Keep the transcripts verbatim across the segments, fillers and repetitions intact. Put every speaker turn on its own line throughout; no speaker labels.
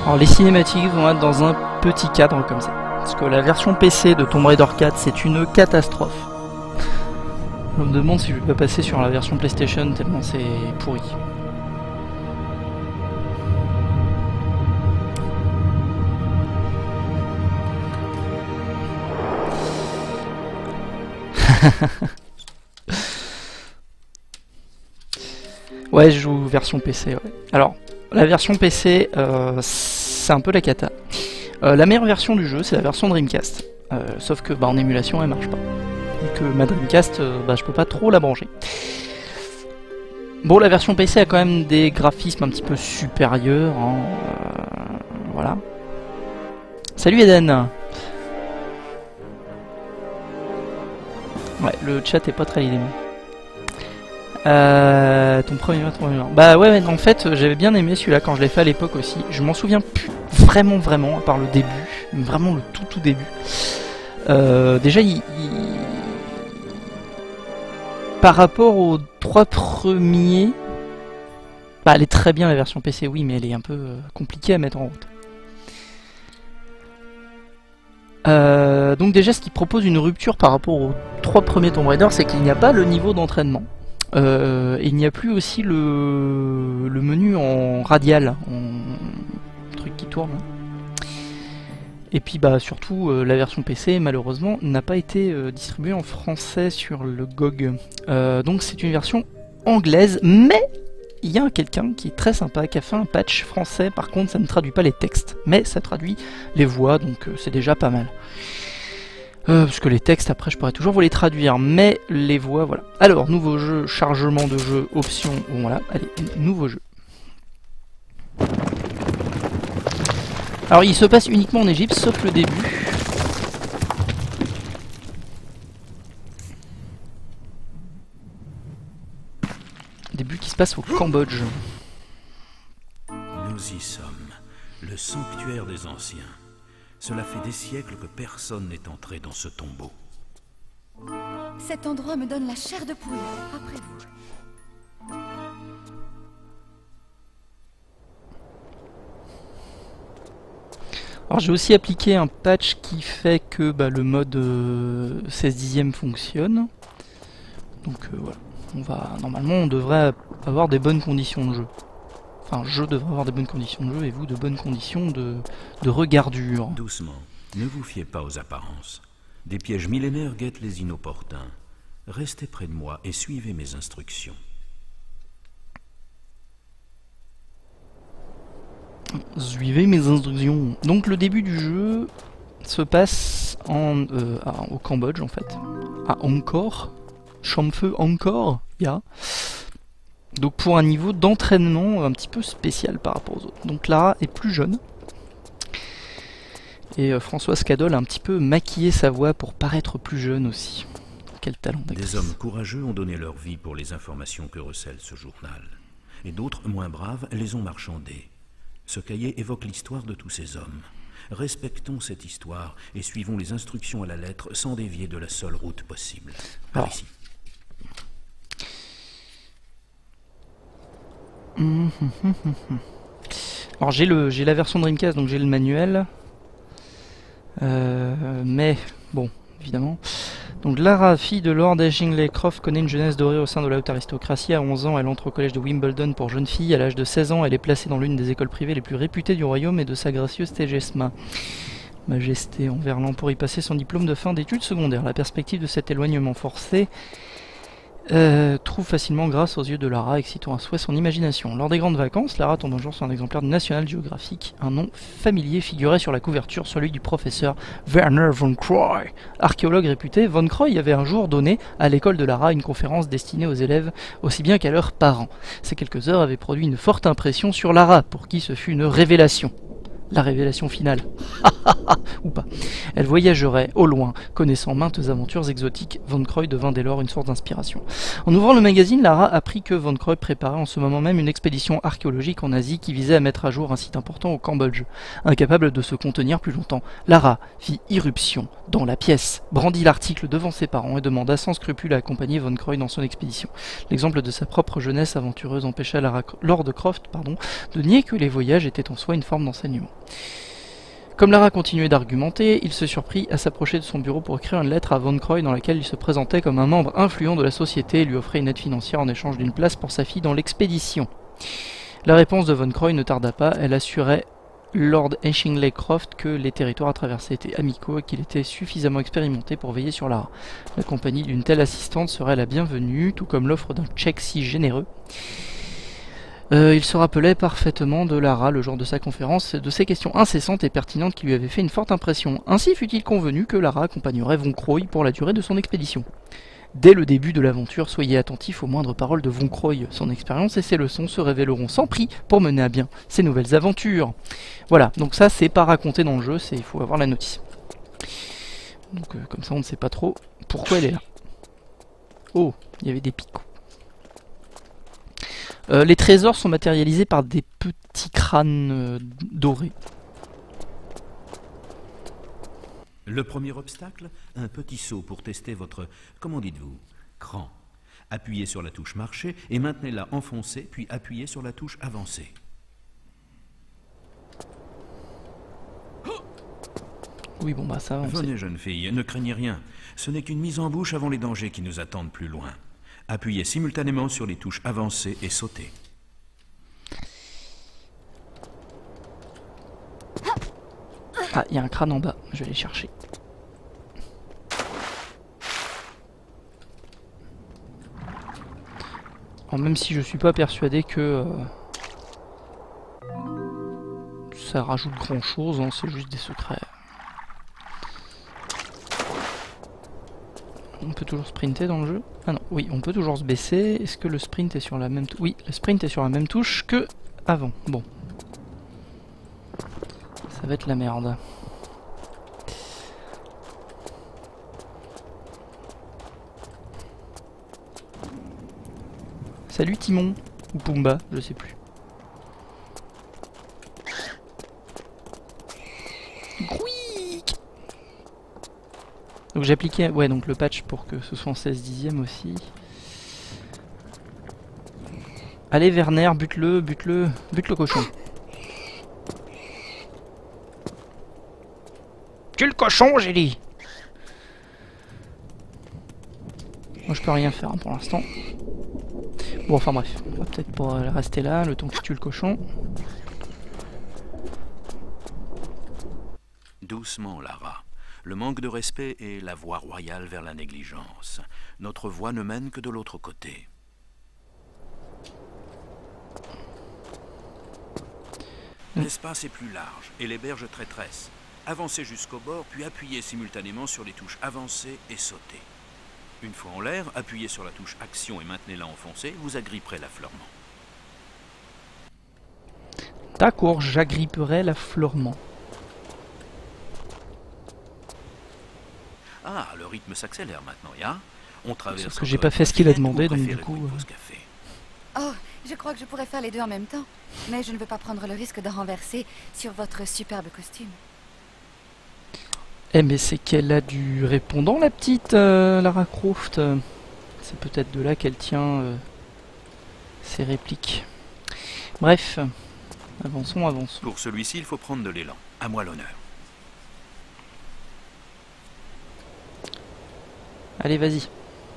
Alors les cinématiques vont être dans un petit cadre comme ça. Parce que la version P C de Tomb Raider quatre, c'est une catastrophe. Je me demande si je vais pas passer sur la version PlayStation tellement c'est pourri. Ouais, je joue version P C, ouais. Alors, la version P C, euh, c'est un peu la cata. Euh, la meilleure version du jeu, c'est la version Dreamcast. Euh, sauf que bah, en émulation, elle marche pas. Et que ma Dreamcast, euh, bah, je peux pas trop la brancher. Bon, la version P C a quand même des graphismes un petit peu supérieurs. Hein. Euh, voilà. Salut Eden. Ouais, le chat est pas très aimé. Euh, ton premier ton premier Bah ouais, ouais, en fait, j'avais bien aimé celui-là quand je l'ai fait à l'époque aussi. Je m'en souviens plus vraiment, vraiment, à part le début, vraiment le tout tout début. Euh, déjà, il, il... par rapport aux trois premiers, bah elle est très bien la version P C, oui, mais elle est un peu euh, compliquée à mettre en route. Euh, donc déjà, ce qui propose une rupture par rapport aux trois premiers Tomb Raider, c'est qu'il n'y a pas le niveau d'entraînement. Euh, et il n'y a plus aussi le, le menu en radial, en truc qui tourne. Et puis bah surtout euh, la version P C malheureusement n'a pas été euh, distribuée en français sur le G O G. Euh, donc c'est une version anglaise, mais il y a quelqu'un qui est très sympa qui a fait un patch français. Par contre ça ne traduit pas les textes, mais ça traduit les voix, donc euh, c'est déjà pas mal. Euh, parce que les textes, après, je pourrais toujours vous les traduire, mais les voix, voilà. Alors, nouveau jeu, chargement de jeu, option, bon, voilà, allez, nouveau jeu. Alors, il se passe uniquement en Égypte, sauf le début. Début qui se passe au Cambodge.
Nous y sommes, le sanctuaire des anciens. Cela fait des siècles que personne n'est entré dans ce tombeau.
Cet endroit me donne la chair de poule. Après vous.
Alors j'ai aussi appliqué un patch qui fait que bah, le mode euh, seize dixième fonctionne. Donc euh, voilà, on va normalement on devrait avoir des bonnes conditions de jeu. Enfin, je devrais avoir des bonnes conditions de jeu et vous de bonnes conditions de, de regardure.
Doucement, ne vous fiez pas aux apparences. Des pièges millénaires guettent les inopportuns. Restez près de moi et suivez mes instructions.
Suivez mes instructions. Donc le début du jeu se passe en, euh, à, au Cambodge en fait. À Angkor. Champfeu Angkor, ya. Yeah. Donc pour un niveau d'entraînement un petit peu spécial par rapport aux autres. Donc Lara est plus jeune. Et euh, Françoise Cadol a un petit peu maquillé sa voix pour paraître plus jeune aussi. Quel talent d'actrice.
Des hommes courageux ont donné leur vie pour les informations que recèle ce journal. Et d'autres, moins braves, les ont marchandées. Ce cahier évoque l'histoire de tous ces hommes. Respectons cette histoire et suivons les instructions à la lettre sans dévier de la seule route possible. Par
Alors.
ici.
Alors j'ai le j'ai la version Dreamcast, donc j'ai le manuel. Euh, mais bon, évidemment. Donc Lara, fille de Lord Ashley Croft, connaît une jeunesse dorée au sein de la haute aristocratie. À onze ans, elle entre au collège de Wimbledon pour jeunes filles. À l'âge de seize ans, elle est placée dans l'une des écoles privées les plus réputées du royaume et de sa gracieuse Tégesma. Majesté en verlan pour y passer son diplôme de fin d'études secondaires. La perspective de cet éloignement forcé Euh, trouve facilement grâce aux yeux de Lara, excitant à souhait son imagination. Lors des grandes vacances, Lara tombe un jour sur un exemplaire de National Geographic. Un nom familier figurait sur la couverture, celui du professeur Werner von Croy. Archéologue réputé, von Croy avait un jour donné à l'école de Lara une conférence destinée aux élèves aussi bien qu'à leurs parents. Ces quelques heures avaient produit une forte impression sur Lara, pour qui ce fut une révélation. La révélation finale. Ou pas. Elle voyagerait au loin, connaissant maintes aventures exotiques. Von Croy devint dès lors une source d'inspiration. En ouvrant le magazine, Lara apprit que Von Croy préparait en ce moment même une expédition archéologique en Asie qui visait à mettre à jour un site important au Cambodge. Incapable de se contenir plus longtemps, Lara fit irruption dans la pièce, brandit l'article devant ses parents et demanda sans scrupule à accompagner Von Croy dans son expédition. L'exemple de sa propre jeunesse aventureuse empêcha Lara, Lord Croft pardon, de nier que les voyages étaient en soi une forme d'enseignement. Comme Lara continuait d'argumenter, il se surprit à s'approcher de son bureau pour écrire une lettre à Von Croy dans laquelle il se présentait comme un membre influent de la société et lui offrait une aide financière en échange d'une place pour sa fille dans l'expédition. La réponse de Von Croy ne tarda pas, elle assurait Lord Ashingley Croft que les territoires à traverser étaient amicaux et qu'il était suffisamment expérimenté pour veiller sur Lara. La compagnie d'une telle assistante serait la bienvenue, tout comme l'offre d'un chèque si généreux. Euh, il se rappelait parfaitement de Lara le jour de sa conférence, de ses questions incessantes et pertinentes qui lui avaient fait une forte impression. Ainsi fut-il convenu que Lara accompagnerait Von Croy pour la durée de son expédition. Dès le début de l'aventure, soyez attentifs aux moindres paroles de Von Croy. Son expérience et ses leçons se révéleront sans prix pour mener à bien ses nouvelles aventures. Voilà, donc ça c'est pas raconté dans le jeu, c'est il faut avoir la notice. Donc euh, comme ça on ne sait pas trop pourquoi elle est là. Oh, il y avait des picots. Euh, les trésors sont matérialisés par des petits crânes euh, dorés.
Le premier obstacle, un petit saut pour tester votre, comment dites-vous, cran. Appuyez sur la touche marcher et maintenez-la enfoncée, puis appuyez sur la touche avancée.
Oui, bon bah ça on
Venez,
sait.
jeune fille, ne craignez rien. Ce n'est qu'une mise en bouche avant les dangers qui nous attendent plus loin. Appuyez simultanément sur les touches avancées et sautez.
Ah, il y a un crâne en bas, je vais aller chercher. Alors, même si je suis pas persuadé que euh, ça rajoute grand chose, hein, c'est juste des secrets. On peut toujours sprinter dans le jeu? Ah non, oui, on peut toujours se baisser. Est-ce que le sprint est sur la même touche? Oui, le sprint est sur la même touche que avant. Bon. Ça va être la merde. Salut Timon, ou Pumba, je sais plus. Grouic. Donc j'appliquais ouais, donc le patch pour que ce soit en seize dixièmes aussi. Allez Werner, bute-le, bute-le, bute le cochon. Tue le cochon, j'ai dit. Moi je peux rien faire hein, pour l'instant. Bon enfin bref, on va peut-être pas rester là, le temps que tu tues le cochon.
Doucement, Lara. Le manque de respect est la voie royale vers la négligence. Notre voie ne mène que de l'autre côté. L'espace est plus large et les berges traîtresses. Avancez jusqu'au bord, puis appuyez simultanément sur les touches avancées et sautez. Une fois en l'air, appuyez sur la touche action et maintenez-la enfoncée, vous agripperez l'affleurement.
D'accord, j'agripperai l'affleurement.
Ah, le rythme s'accélère maintenant, ya. On traverse.
Sauf que j'ai pas fait ce qu'il a demandé, donc du coup.
Euh... café.
Oh, je crois que je pourrais faire les deux en même temps. Mais je ne veux pas prendre le risque de renverser sur votre superbe costume.
Eh mais c'est qu'elle a du répondant la petite euh, Lara Croft. C'est peut-être de là qu'elle tient euh, ses répliques. Bref, avançons, avançons.
Pour celui-ci, il faut prendre de l'élan. À moi l'honneur.
Allez, vas-y.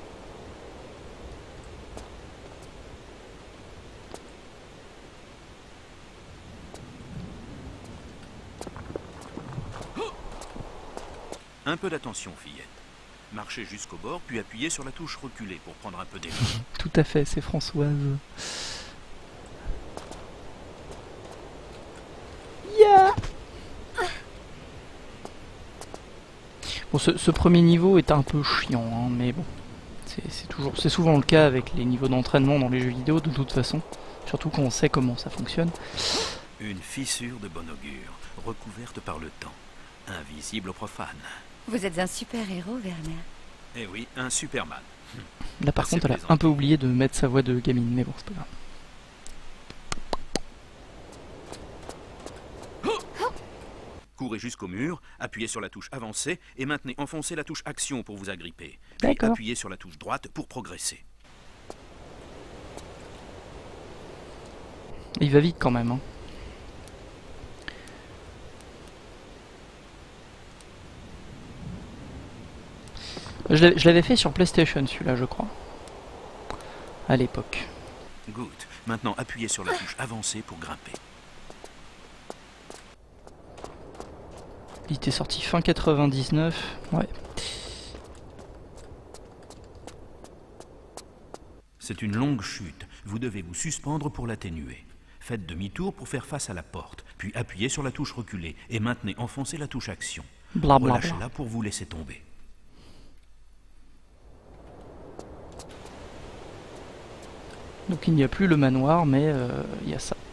Un peu d'attention, fillette. Marchez jusqu'au bord, puis appuyez sur la touche reculée pour prendre un peu d'élan.
Tout à fait, c'est Françoise. Yeah. Bon, ce, ce premier niveau est un peu chiant, hein, mais bon, c'est toujours, c'est souvent le cas avec les niveaux d'entraînement dans les jeux vidéo de toute façon, surtout quand on sait comment ça fonctionne.
Une fissure de bon augure, recouverte par le temps, invisible aux profanes.
Vous êtes un super-héros, Werner.
Eh oui, un Superman.
Là par
Assez
contre, elle a
plaisant.
un peu oublié de mettre sa voix de gamine, mais bon, c'est pas grave.
Courez jusqu'au mur, appuyez sur la touche avancée et maintenez enfoncez la touche action pour vous agripper. Puis
D'accord.
appuyez sur la touche droite pour progresser.
Il va vite quand même, hein. Je l'avais je l'avais fait sur PlayStation celui-là, je crois. À l'époque.
Good. Maintenant, appuyez sur la touche avancée pour grimper.
Il était sorti fin quatre-vingt-dix-neuf. Ouais.
C'est une longue chute. Vous devez vous suspendre pour l'atténuer. Faites demi-tour pour faire face à la porte, puis appuyez sur la touche reculée et maintenez enfoncée la touche action.
Blablabla.
Relâchez-la pour vous laisser tomber.
Donc il n'y a plus le manoir, mais euh, il y a ça.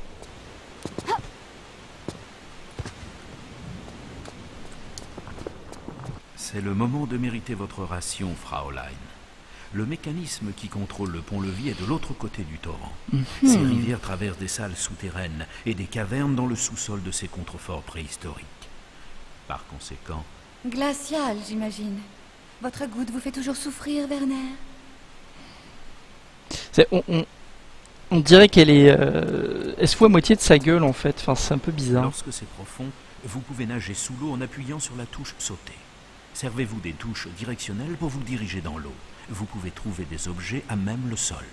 C'est le moment de mériter votre ration, Fraulein. Le mécanisme qui contrôle le pont-levis est de l'autre côté du torrent.
Mm-hmm.
Ces rivières traversent des salles souterraines et des cavernes dans le sous-sol de ces contreforts préhistoriques. Par conséquent...
Glacial, j'imagine. Votre goutte vous fait toujours souffrir, Werner?
On, on, on dirait qu'elle est... Euh, elle se fout à moitié de sa gueule en fait, enfin c'est un peu bizarre.
Lorsque c'est profond, vous pouvez nager sous l'eau en appuyant sur la touche sauter. Servez-vous des touches directionnelles pour vous diriger dans l'eau. Vous pouvez trouver des objets à même le sol.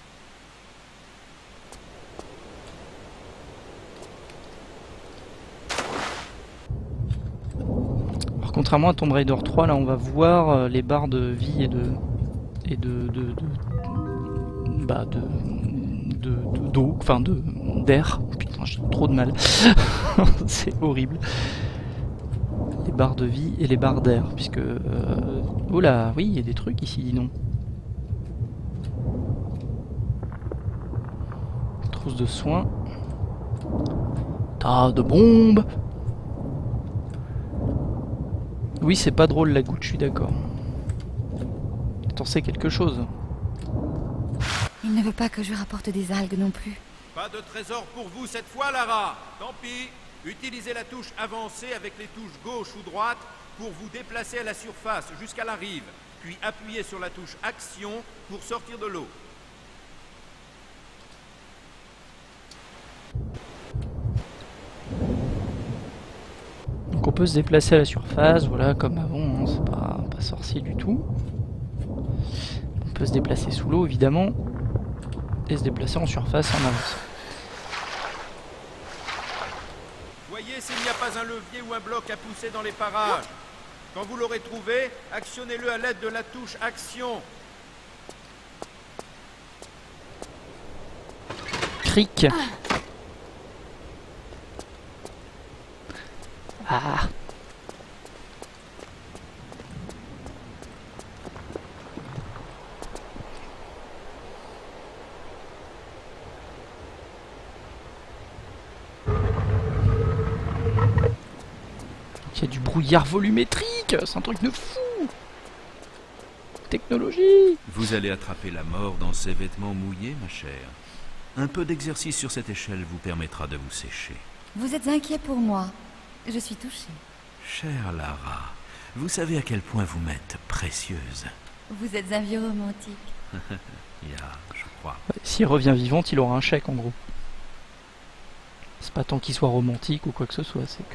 Alors, contrairement à Tomb Raider trois, là on va voir euh, les barres de vie et de... et de... de, de bah de... de d'eau, enfin de... d'air. Putain, j'ai trop de mal. C'est horrible. Les barres de vie et les barres d'air, puisque... Euh... Oh là, oui, il y a des trucs ici, dis donc. Trousse de soins. Tas de bombes. Oui, c'est pas drôle la goutte, je suis d'accord. T'en sais quelque chose?
Il ne veut pas que je rapporte des algues non plus.
Pas de trésor pour vous cette fois, Lara. Tant pis. Utilisez la touche avancée avec les touches gauche ou droite pour vous déplacer à la surface jusqu'à la rive, puis appuyez sur la touche action pour sortir de l'eau.
Donc on peut se déplacer à la surface, voilà, comme avant, hein, c'est pas, pas sorcier du tout. On peut se déplacer sous l'eau, évidemment, et se déplacer en surface en avance.
Voyez s'il n'y a pas un levier ou un bloc à pousser dans les parages. Quand vous l'aurez trouvé, actionnez-le à l'aide de la touche action.
Cric. Ah. Il y a du brouillard volumétrique, c'est un truc de fou. Technologie.
Vous allez attraper la mort dans ces vêtements mouillés, ma chère. Un peu d'exercice sur cette échelle vous permettra de vous sécher.
Vous êtes inquiet pour moi. Je suis touchée.
Chère Lara, vous savez à quel point vous m'êtes précieuse.
Vous êtes un vieux romantique.
Il y a, je crois.
Ouais, s'il revient vivante, il aura un chèque en gros. C'est pas tant qu'il soit romantique ou quoi que ce soit, c'est que...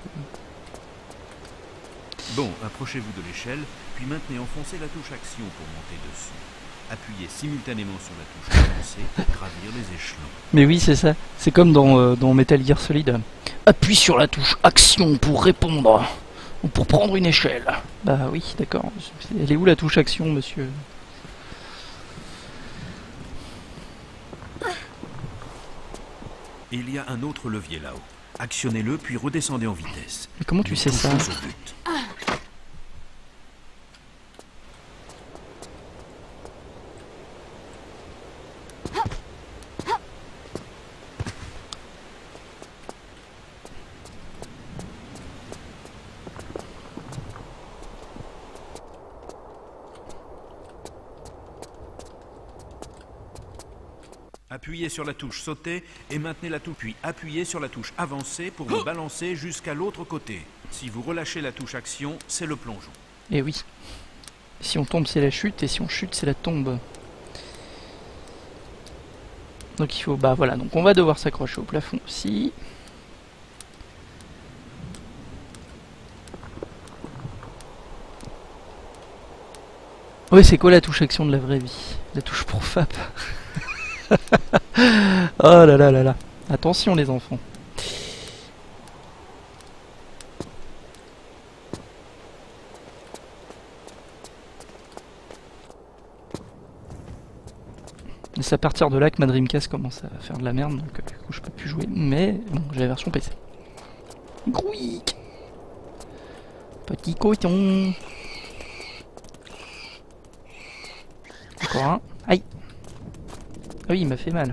Bon, approchez-vous de l'échelle, puis maintenez enfoncée la touche action pour monter dessus. Appuyez simultanément sur la touche avancée pour gravir les échelons.
Mais oui, c'est ça. C'est comme dans, euh, dans Metal Gear Solid. Appuie sur la touche action pour répondre. Ou pour prendre une échelle. Bah oui, d'accord. Elle est où la touche action, monsieur?
Il y a un autre levier là-haut. Actionnez-le, puis redescendez en vitesse.
Mais comment tu
Nous
sais ça?
touchons au but. Appuyez sur la touche sauter et maintenez la touche, puis appuyez sur la touche avancer pour vous balancer jusqu'à l'autre côté. Si vous relâchez la touche action, c'est le plongeon.
Eh oui. Si on tombe, c'est la chute, et si on chute, c'est la tombe. Donc il faut... Bah voilà, donc on va devoir s'accrocher au plafond aussi. Oui, c'est quoi la touche action de la vraie vie? La touche pour F A P. Oh là là là là. Attention les enfants. Et c'est à partir de là que ma Dreamcast commence à faire de la merde, donc euh, du coup je peux plus jouer. Mais bon, j'ai la version P C. Grouic. Petit coton. Encore un. Aïe. Ah oui, il m'a fait mal.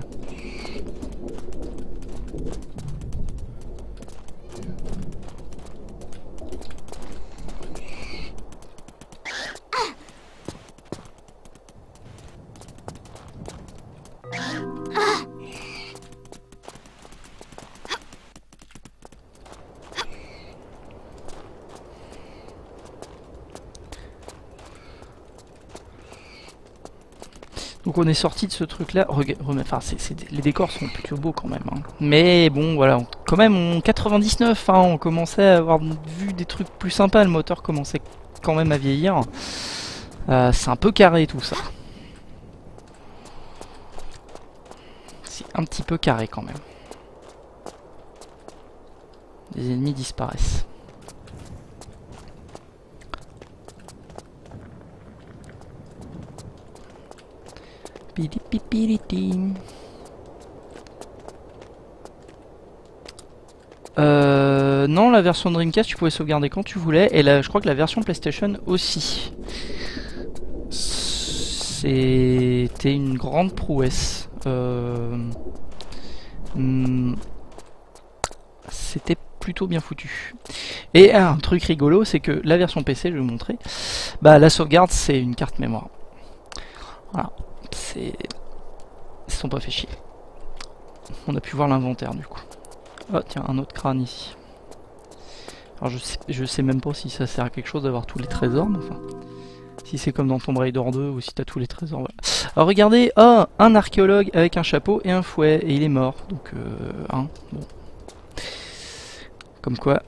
Donc on est sorti de ce truc là, enfin c'est, c'est, les décors sont plutôt beaux quand même, hein. Mais bon voilà, on, quand même en quatre-vingt-dix-neuf, hein, on commençait à avoir vu des trucs plus sympas, le moteur commençait quand même à vieillir. Euh, c'est un peu carré tout ça. C'est un petit peu carré quand même. Les ennemis disparaissent. Euh, non, la version Dreamcast tu pouvais sauvegarder quand tu voulais, et là, je crois que la version PlayStation aussi. C'était une grande prouesse. Euh, hmm, C'était plutôt bien foutu. Et un truc rigolo, c'est que la version P C, je vais vous montrer, bah la sauvegarde c'est une carte mémoire. Voilà. C'est... Ils se sont pas fait chier. On a pu voir l'inventaire du coup. Oh tiens, un autre crâne ici. Alors je sais, je sais même pas si ça sert à quelque chose d'avoir tous les trésors, mais enfin... Si c'est comme dans Tomb Raider deux ou si t'as tous les trésors, voilà. Alors regardez, oh, un archéologue avec un chapeau et un fouet, et il est mort. Donc, euh, hein, bon. Comme quoi...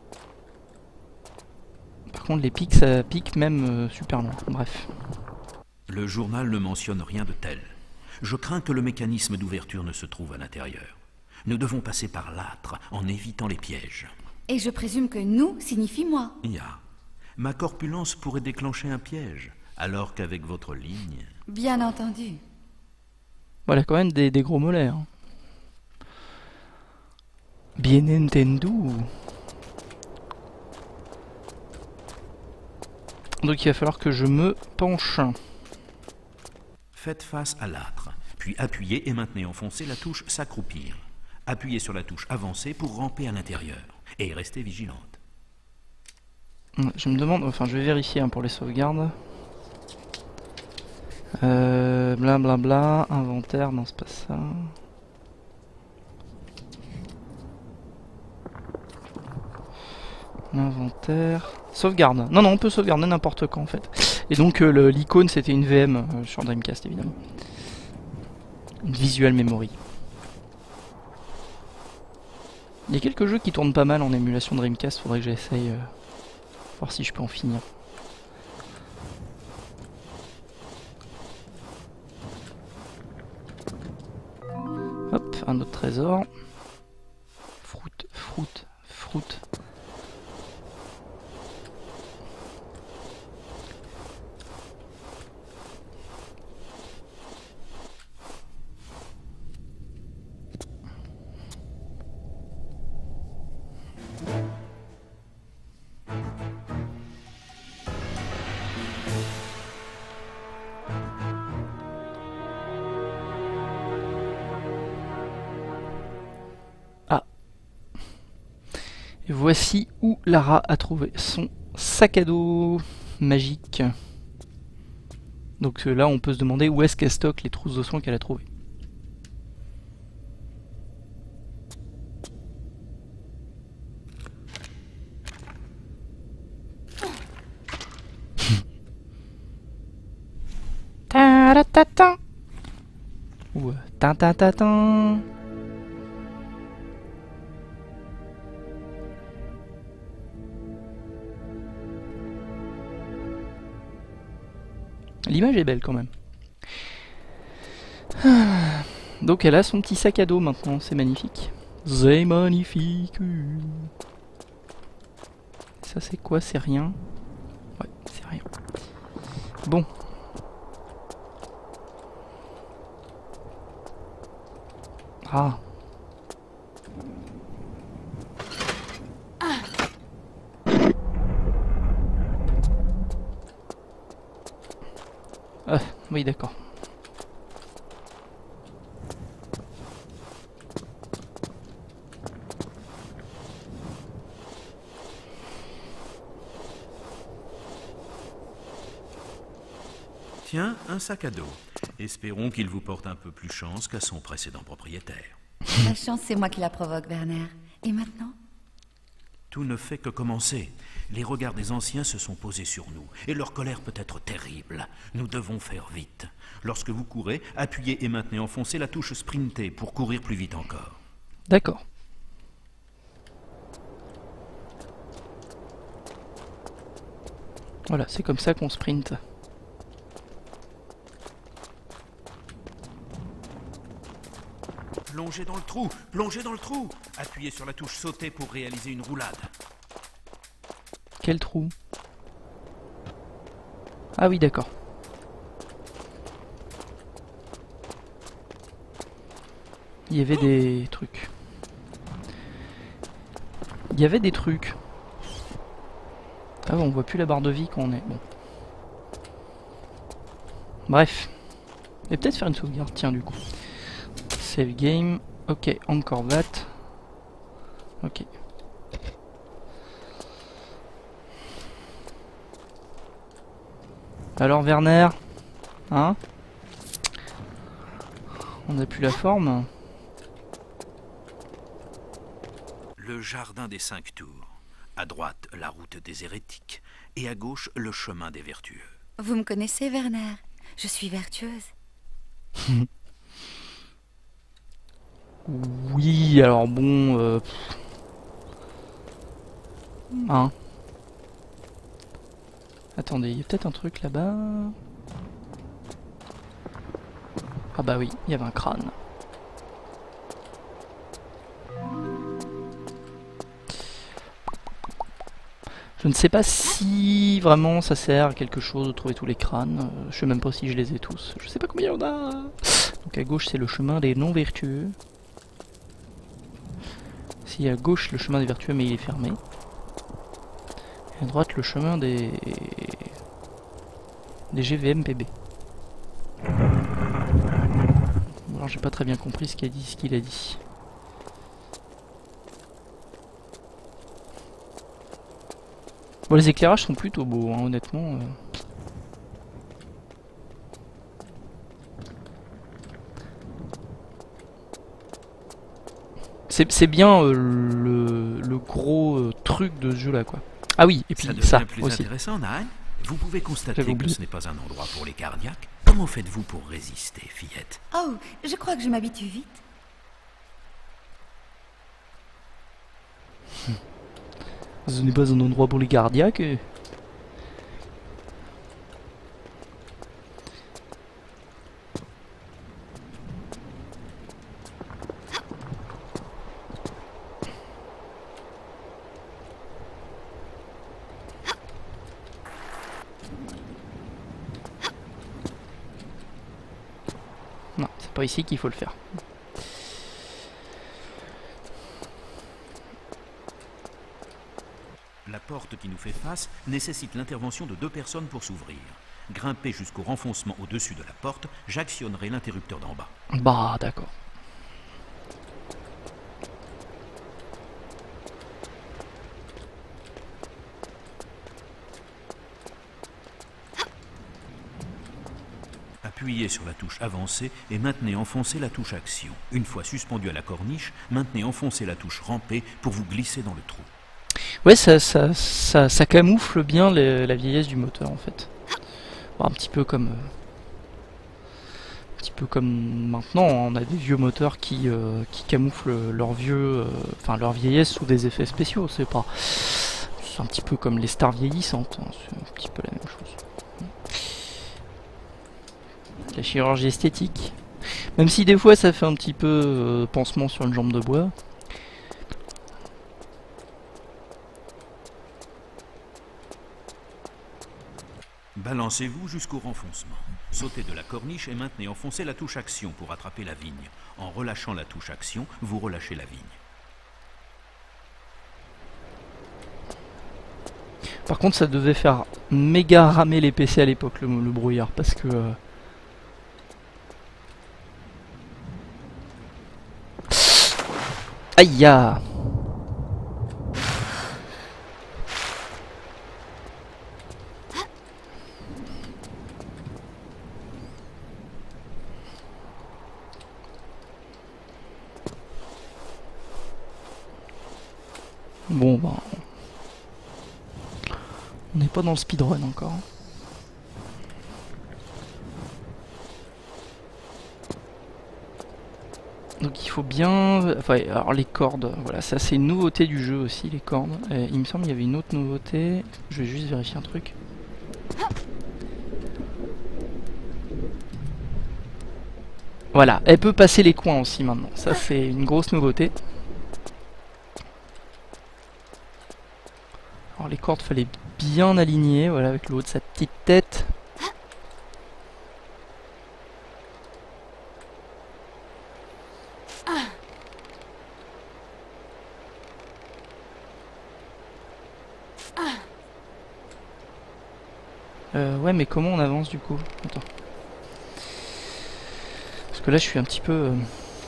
Par contre les pics, ça pique même euh, super loin, bref.
Le journal ne mentionne rien de tel. Je crains que le mécanisme d'ouverture ne se trouve à l'intérieur. Nous devons passer par l'âtre en évitant les pièges.
Et je présume que nous signifie moi.
Ya. Ma corpulence pourrait déclencher un piège, alors qu'avec votre ligne...
Bien entendu.
Voilà, quand même des, des gros mollets. Hein. Bien entendu. Donc il va falloir que je me penche.
Faites face à l'âtre, puis appuyez et maintenez enfoncée la touche s'accroupir. Appuyez sur la touche avancée pour ramper à l'intérieur, et restez vigilante.
Je me demande, enfin je vais vérifier hein, pour les sauvegardes. Euh, bla bla bla, inventaire, non c'est pas ça. Inventaire, sauvegarde. Non non, on peut sauvegarder n'importe quand en fait. Et donc euh, l'icône c'était une V M euh, sur Dreamcast évidemment. Une visual memory. Il y a quelques jeux qui tournent pas mal en émulation Dreamcast, faudrait que j'essaye. Euh, voir si je peux en finir. Hop, un autre trésor. Fruit, fruit, fruit. Et voici où Lara a trouvé son sac à dos magique. Donc là on peut se demander où est-ce qu'elle stocke les trousses de soins qu'elle a trouvées. Ta-ra-ta-ta. Ou ta-ta-ta-ta. l'image est belle quand même. Ah. Donc elle a son petit sac à dos maintenant, c'est magnifique. C'est magnifique. Ça c'est quoi? C'est rien. Ouais, c'est rien. Bon. Ah. Ah, oui d'accord.
Tiens, un sac à dos. Espérons qu'il vous porte un peu plus chance qu'à son précédent propriétaire.
La chance, c'est moi qui la provoque, Werner. Et maintenant?
Tout ne fait que commencer. Les regards des anciens se sont posés sur nous, et leur colère peut être terrible. Nous devons faire vite. Lorsque vous courez, appuyez et maintenez enfoncez la touche sprinter pour courir plus vite encore.
D'accord. Voilà, c'est comme ça qu'on sprint.
Plongez dans le trou, plongez dans le trou. Appuyez sur la touche sauter pour réaliser une roulade.
Quel trou? Ah oui, d'accord. Il y avait des trucs. Il y avait des trucs. Ah bon, on voit plus la barre de vie quand on est... Bon. Bref. Et peut-être faire une sauvegarde, tiens du coup. Save game. Ok, encore that. Ok. Alors Werner, hein? On n'a plus la forme.
Le jardin des cinq tours. À droite, la route des hérétiques. Et à gauche, le chemin des vertueux.
Vous me connaissez, Werner? Je suis vertueuse.
Oui, alors bon... Euh... Hein? Attendez, il y a peut-être un truc là-bas... Ah bah oui, il y avait un crâne. Je ne sais pas si vraiment ça sert à quelque chose de trouver tous les crânes. Euh, je sais même pas si je les ai tous. Je sais pas combien il y en a. Donc à gauche c'est le chemin des non vertueux. Si à gauche le chemin des vertueux mais il est fermé. Et à droite le chemin des des G V M P B. Alors j'ai pas très bien compris ce qu'il a dit, ce qu'il a dit. Bon, les éclairages sont plutôt beaux, hein, honnêtement. Euh... C'est bien euh, le, le gros euh, truc de ce jeu là quoi. Ah oui, et puis
ça,
ça
plus
aussi.
Intéressant, Nine. Vous pouvez constater que
oublié.
ce n'est pas un endroit pour les cardiaques. Comment faites-vous pour résister, fillette?
Oh, je crois que je m'habitue vite.
Ce n'est pas un endroit pour les cardiaques. Non, c'est pas ici qu'il faut le faire.
La porte qui nous fait face nécessite l'intervention de deux personnes pour s'ouvrir. Grimpez jusqu'au renfoncement au-dessus de la porte, j'actionnerai l'interrupteur d'en bas.
Bah, d'accord.
Appuyez sur la touche avancée et maintenez enfoncée la touche action. Une fois suspendu à la corniche, maintenez enfoncée la touche rampée pour vous glisser dans le trou.
Ouais, ça, ça, ça, ça camoufle bien les, la vieillesse du moteur en fait. Bon, un petit peu comme... Euh, un petit peu comme maintenant, on a des vieux moteurs qui, euh, qui camouflent leur vieux... Enfin, euh, leur vieillesse sous des effets spéciaux, c'est pas... C'est un petit peu comme les stars vieillissantes, hein, c'est un petit peu la même chose. La chirurgie esthétique. Même si des fois ça fait un petit peu euh, pansement sur une jambe de bois.
Balancez-vous jusqu'au renfoncement. Sautez de la corniche et maintenez enfoncez la touche action pour attraper la vigne. En relâchant la touche action, vous relâchez la vigne.
Par contre, ça devait faire méga ramer les P C à l'époque, le, le brouillard, parce que... Euh... Aïe ya. Bon, bah... On n'est pas dans le speedrun encore. Donc il faut bien... Enfin, alors les cordes, voilà, ça c'est une nouveauté du jeu aussi, les cordes. Et il me semble qu'il y avait une autre nouveauté. Je vais juste vérifier un truc. Voilà, elle peut passer les coins aussi maintenant. Ça c'est une grosse nouveauté. Alors les cordes, fallait bien aligner, voilà, avec le haut de sa petite tête. Euh, ouais, mais comment on avance du coup? Attends. Parce que là, je suis un petit peu... Euh...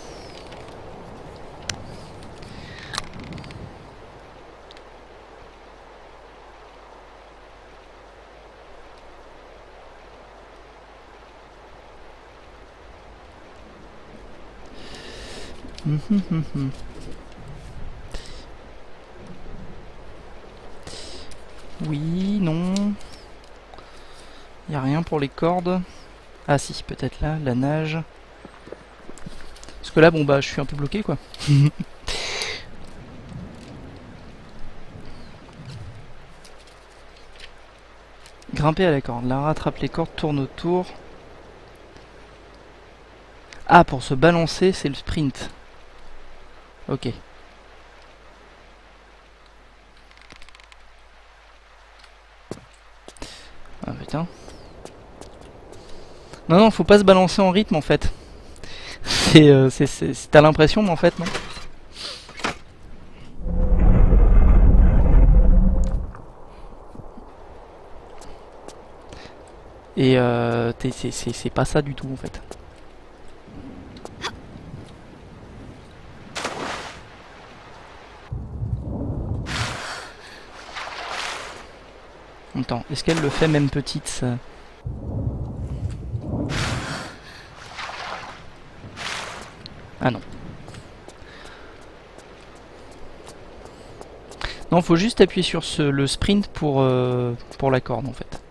Hum, hum, hum, hum. Oui, non. Il n'y a rien pour les cordes. Ah si, peut-être là, la nage. Parce que là, bon bah, je suis un peu bloqué quoi. Grimper à la corde. Là, rattrape les cordes, tourne autour. Ah, pour se balancer, c'est le sprint. Ok. Ah putain. Non, non, faut pas se balancer en rythme en fait. C'est, euh, c'est, c'est, t'as l'impression, mais en fait, non. Et euh, c'est, c'est, c'est pas ça du tout en fait. Attends, est-ce qu'elle le fait même petite ça? Ah non. Non, faut juste appuyer sur ce, le sprint pour, euh, pour la corde en fait.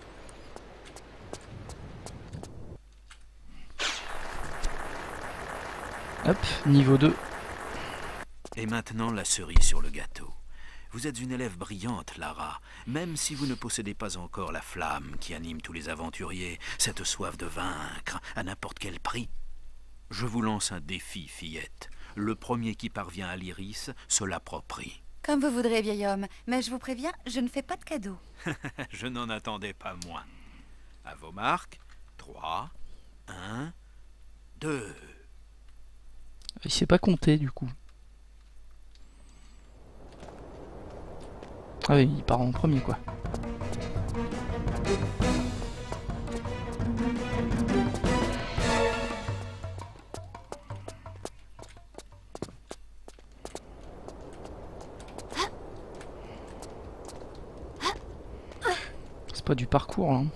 Hop, niveau deux.
Et maintenant la cerise sur le gâteau. Vous êtes une élève brillante, Lara, même si vous ne possédez pas encore la flamme qui anime tous les aventuriers, cette soif de vaincre à n'importe quel prix. Je vous lance un défi, fillette. Le premier qui parvient à l'Iris se l'approprie.
Comme vous voudrez, vieil homme, mais je vous préviens, je ne fais pas de cadeaux.
Je n'en attendais pas moins. À vos marques, trois, un, deux.
Il sait pas compter du coup. Ah oui, il part en premier quoi. C'est pas du parcours là. Hein.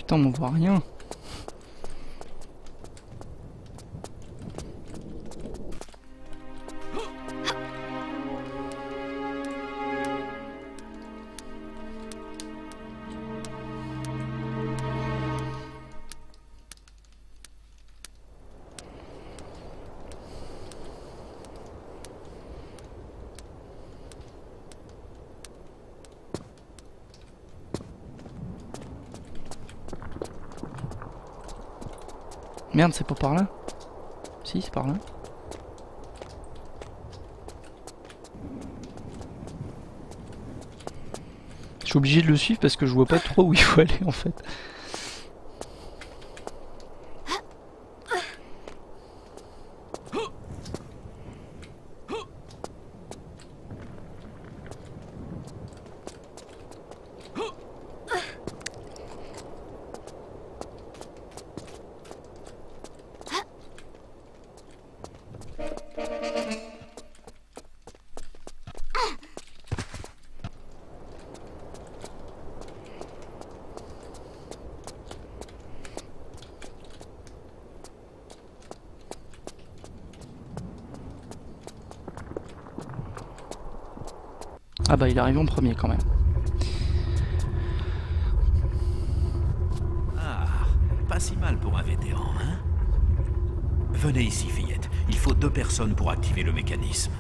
putain, on voit rien. Merde, c'est pas par là? Si, c'est par là. Je suis obligé de le suivre parce que je vois pas trop où il faut aller en fait. Ah bah il arrive en premier quand même.
Ah, pas si mal pour un vétéran, hein? Venez ici, fillette. Il faut deux personnes pour activer le mécanisme.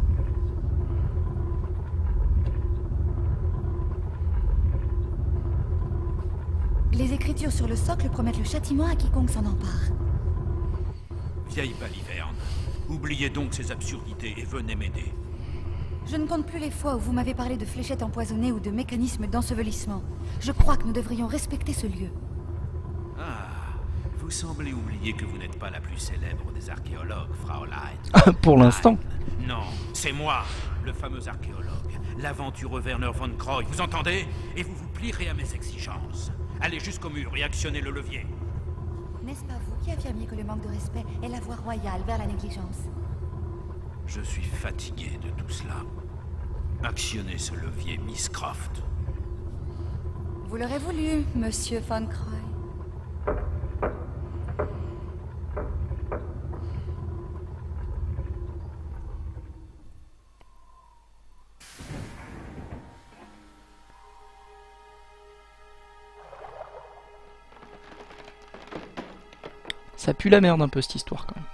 Les écritures sur le socle promettent le châtiment à quiconque s'en empare.
Vieille baliverne, oubliez donc ces absurdités et venez m'aider.
Je ne compte plus les fois où vous m'avez parlé de fléchettes empoisonnées ou de mécanismes d'ensevelissement. Je crois que nous devrions respecter ce lieu.
Ah, vous semblez oublier que vous n'êtes pas la plus célèbre des archéologues, Fraulein.
Pour l'instant.
Non, c'est moi, le fameux archéologue, l'aventureux Werner von Croy, vous entendez? Et vous vous plierez à mes exigences. Allez jusqu'au mur et actionnez le levier.
N'est-ce pas vous qui affirmiez que le manque de respect est la voie royale vers la négligence?
Je suis fatigué de tout cela. Actionnez ce levier, Miss Croft.
Vous l'aurez voulu, Monsieur von Croy.
Ça pue la merde un peu cette histoire quand même.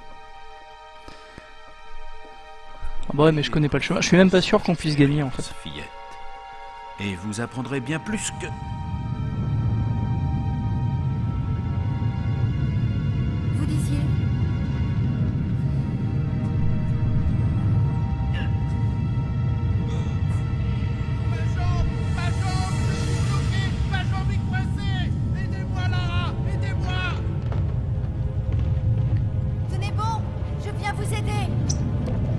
Ah bah ouais, mais je connais pas le chemin. Je suis même pas sûr qu'on puisse gagner en fait.
Fillette. Et vous apprendrez bien plus que...
Vous disiez?
Ma jambe! Ma jambe! Je suis bloqué! Ma jambe est coincée! Aidez-moi, Lara! Aidez-moi!
Tenez bon, je viens vous aider.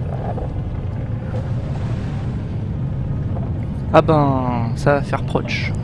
Ah ben, ça va faire proche.